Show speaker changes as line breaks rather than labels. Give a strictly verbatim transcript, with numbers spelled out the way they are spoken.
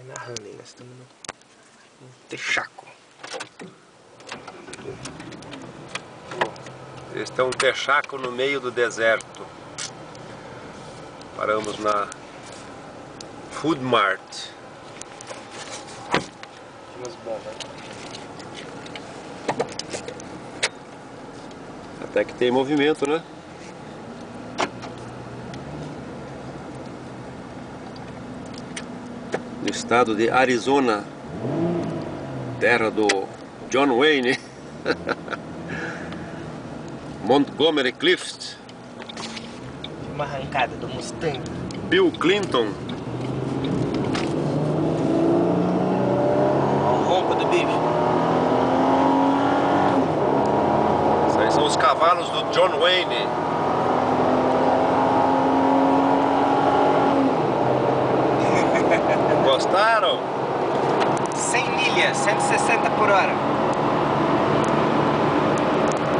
Vai narrando aí, nós estamos no, no Texaco.
Este é um Texaco no meio do deserto. Paramos na Food Mart.
Umas bombas.
Até que tem movimento, né? No estado de Arizona, terra do John Wayne. Montgomery Clift.
Uma arrancada do Mustang.
Bill Clinton.
Olha o ronco do bicho.
Esses aí são os cavalos do John Wayne. Gostaram?
cem milhas, cento e sessenta por hora.